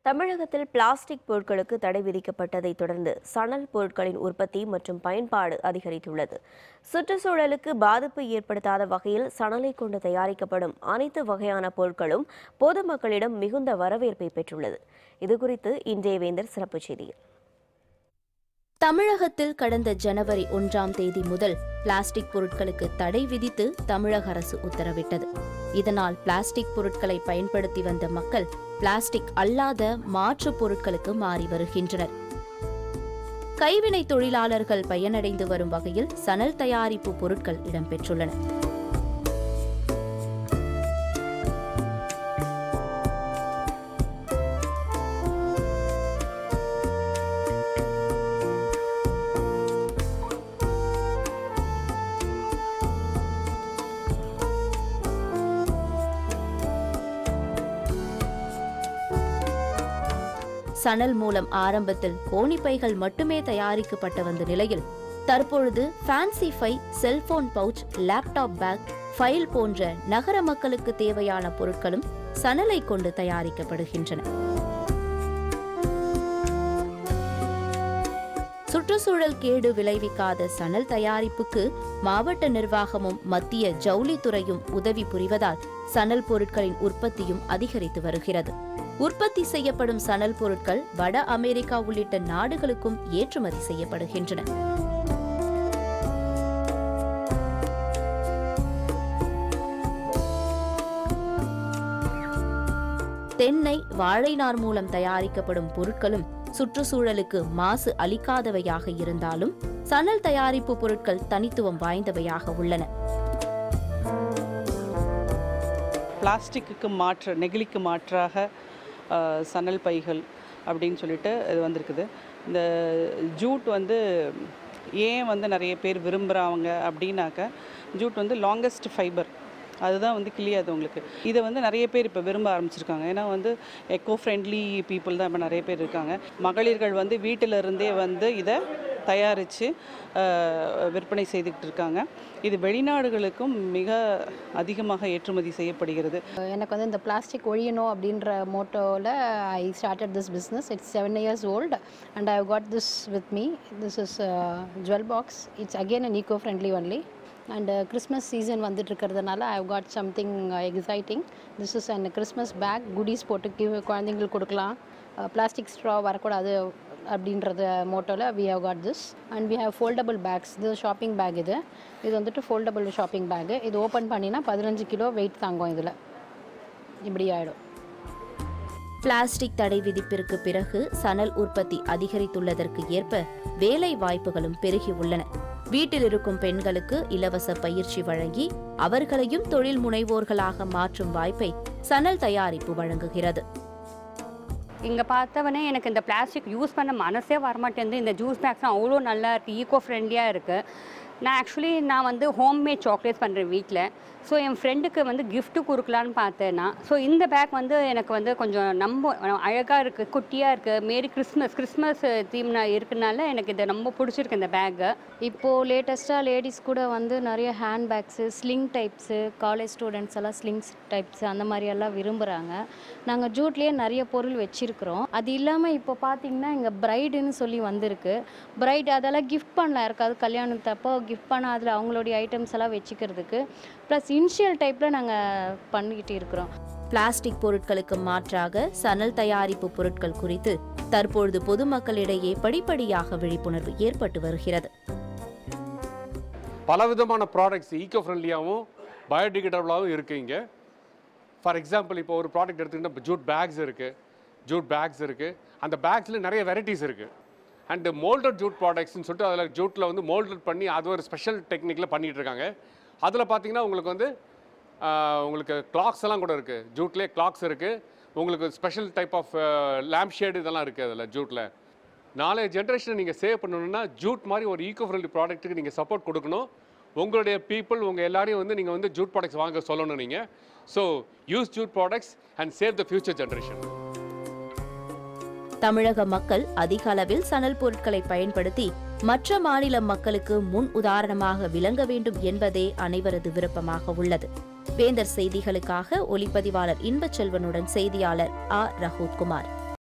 தமிழகத்தில் பிளாஸ்டிக் பொருட்களுக்கு தடை விதிக்கப்பட்டதைத் தொடர்ந்து சணல் பொருட்களின் உற்பத்தி மற்றும் பயன்பாடு அதிகரித்துள்ளது. சுற்றுச்சூழலுக்கு பாதிப்பு ஏற்படுத்தாத வகையில் சணலை கொண்டு தயாரிக்கப்படும் அனைத்து வகையான பொருட்களும் பொதுமக்களிடம் மிகுந்த வரவேற்பை பெற்றுள்ளது. இதுகுறித்து இன்றைய வேந்தர் சிறப்பு செய்தியில். தமிழகத்தில் கடந்த ஜனவரி 1ஆம் தேதி முதல் பிளாஸ்டிக் பொருட்களுக்கு தடை விதித்து தமிழக அரசு உத்தரவிட்டது. இதனால் பிளாஸ்டிக் பொருட்களை பயன்படுத்தி வந்த மக்கள் பிளாஸ்டிக் அல்லாத மாற்று பொருட்களுக்கு மாறி வருகின்றனர். கைவினை தொழிலாளர்கள் பயனடைந்து வரும் வகையில் சணல் தயாரிப்பு பொருட்கள் இடம்பெற்றுள்ளன. சணல் மூலம் ஆரம்பத்தில் கோணிப்பைகள் மட்டுமே தயாரிக்கப்பட்டு வந்த நிலையில் தற்பொழுது ஃபேன்சி ஃபை, cellphone pouch, laptop bag, file போன்ற நகர மக்களுக்கு தேவையான பொருட்களும் சணலை கொண்டு தயாரிக்கப்படுகின்றன. சுற்றுச்சூழல் கேடு விளைவிக்காத சணல் தயாரிப்புக்கு மாவட்ட நிர்வாகமும் மத்திய ஜவுளித்துறையும் உதவி புரிவதால் சணல் பொருட்களின் உற்பத்தியும் அதிகரித்து வருகிறது. உற்பத்தி செய்யப்படும் சணல் பொருட்கள் வட அமெரிக்கா உள்ளிட்ட நாடுகளுக்கும் ஏற்றுமதி செய்யப்படுகின்றன. தென்னை, வாழை நார் மூலம் தயாரிக்கப்படும் பொருட்களும் சுற்றுச்சூழலுக்கு மாசு அளிக்காதவையாக இருந்தாலும் சணல் தயாரிப்பு பொருட்கள் தனித்துவம் வாய்ந்தவையாக உள்ளன. பிளாஸ்டிக்கு நெகிழிக்கு மாற்றாக சணல் பைகள் அப்படின்னு சொல்லிட்டு இது வந்திருக்குது. இந்த ஜூட் ஏன் நிறைய பேர் விரும்புகிறாங்க அப்படின்னாக்க, ஜூட் லாங்கஸ்ட் ஃபைபர், அதுதான் கிளியாது உங்களுக்கு. இதை நிறைய பேர் இப்போ விரும்ப ஆரம்பிச்சிருக்காங்க. ஏன்னா எக்கோ ஃப்ரெண்ட்லி பீப்புள் தான் இப்போ நிறைய பேர் இருக்காங்க. மகளிர்கள் வீட்டிலிருந்தே இதை தயாரித்து விற்பனை செய்துக்கிட்டு இருக்காங்க. இது வெளிநாடுகளுக்கும் மிக அதிகமாக ஏற்றுமதி செய்யப்படுகிறது. எனக்கு இந்த பிளாஸ்டிக் ஒழியணும் அப்படின்ற மோட்டோவில் I started this business. It's 7 years old and I have got this with me. This is jewel box. It's again an eco-friendly only. And Christmas season வந்துட்டுருக்கிறதுனால I have got something exciting. This is an Christmas bag. goodies போட்டு குழந்தைங்களுக்கு கொடுக்கலாம். Plastic straw வரக்கூடாது அப்படின்றத மோட்டோவில் we have got this. And we have foldable bags. இது shopping bag. இது foldable shopping bag. இது ஓப்பன் பண்ணினா 15 கிலோ வெயிட் தாங்கும். இதில் இப்படி ஆகிடும். பிளாஸ்டிக் தடை விதிப்பிற்கு பிறகு சணல் உற்பத்தி அதிகரித்துள்ளதற்கு ஏற்ப வேலை வாய்ப்புகளும் பெருகி உள்ளன. வீட்டில் இருக்கும் பெண்களுக்கு இலவச பயிற்சி வழங்கி அவர்களையும் தொழில் முனைவோர்களாக மாற்றும் வாய்ப்பை சணல் தயாரிப்பு வழங்குகிறது. இங்கே பார்த்தவனே எனக்கு இந்த பிளாஸ்டிக் யூஸ் பண்ண மனசே வரமாட்டேங்குது. இந்த ஜூஸ் பேக்ஸ்லாம் அவ்வளோ நல்லா இருக்குது, ஈகோ ஃப்ரெண்ட்லியாக இருக்குது. நான் ஹோம்மேட் சாக்லேட்ஸ் பண்ணுறேன் வீட்டில். ஸோ என் ஃப்ரெண்டுக்கு கிஃப்ட்டு கொடுக்கலான்னு பார்த்தேன்னா, ஸோ இந்த பேக் எனக்கு கொஞ்சம் அழகாக இருக்குது, குட்டியாக இருக்குது. மேரி கிறிஸ்மஸ் தீம் இருக்குனால எனக்கு இதை ரொம்ப பிடிச்சிருக்கு இந்த பேக்கு. இப்போது லேட்டஸ்ட்டாக லேடிஸ் கூட நிறைய hand bags, sling types, college students எல்லாம் ஸ்லிங்ஸ் டைப்ஸு அந்த மாதிரியெல்லாம் விரும்புகிறாங்க. நாங்கள் ஜூட்லேயே நிறைய பொருள் வச்சுருக்கிறோம். அது இல்லாமல் இப்போ பார்த்திங்கன்னா இங்கே பிரைடுன்னு சொல்லி வந்திருக்கு. பிரைட் அதெல்லாம் கிஃப்ட் பண்ணலாம், யாருக்காவது கல்யாணத்தப்போ கிஃப்ட் பண்ணால் அதில் அவங்களுடைய ஐட்டம்ஸ் எல்லாம் வச்சுக்கிறதுக்கு. ப்ளஸ் இனிஷியல் டைப்பில் நாங்கள் பண்ணிக்கிட்டு இருக்கிறோம். பிளாஸ்டிக் பொருட்களுக்கு மாற்றாக சணல் தயாரிப்பு பொருட்கள் குறித்து தற்பொழுது பொதுமக்களிடையே படிப்படியாக விழிப்புணர்வு ஏற்பட்டு வருகிறது. பலவிதமான ப்ராடக்ட்ஸ் ஈகோ ஃப்ரெண்ட்லியாகவும் பயோடிகிரேடபிளாகவும் இருக்குது இங்கே. ஃபார் எக்ஸாம்பிள் இப்போ ஒரு ப்ராடக்ட் எடுத்துக்கிட்டால் ஜூட் பேக்ஸ் இருக்குது. அந்த பேக்ஸில் நிறைய வெரைட்டிஸ் இருக்குது. அண்டு மோல்டட் ஜூட் ப்ராடக்ட்ஸ்னு சொல்லிட்டு அதில் ஜூட்டில் மோல்டட் பண்ணி அது ஒரு ஸ்பெஷல் டெக்னிக்கில் பண்ணிகிட்டு இருக்காங்க. அதில் பார்த்தீங்கன்னா உங்களுக்கு கிளாக்ஸ் எல்லாம் கூட இருக்குது. ஜூட்லேயே கிளாக்ஸ் இருக்குது. உங்களுக்கு special type of lamp shade இதெல்லாம் இருக்குது அதில் ஜூட்டில். நாளைய ஜென்ரேஷனை நீங்கள் சேவ் பண்ணணுன்னா ஜூட் மாதிரி ஒரு ஈகோ ஃப்ரெண்ட்லி ப்ராடக்ட்டுக்கு நீங்கள் சப்போர்ட் கொடுக்கணும். உங்களுடைய பீப்புள் உங்கள் எல்லாரையும் நீங்கள் ஜூட் ப்ராடக்ட்ஸ் வாங்க சொல்லணும் நீங்கள். So use jute products and save the future generation. தமிழக மக்கள் அதிக அளவில் சணல் பொருட்களை பயன்படுத்தி மற்ற மாநில மக்களுக்கு முன் உதாரணமாக விளங்க வேண்டும் என்பதே அனைவரது விருப்பமாக உள்ளது. வேந்தர் செய்திகளுக்காக ஒளிப்பதிவாளர் இன்பச்செல்வனுடன் செய்தியாளர் ஆ. ரஹூத்குமார்.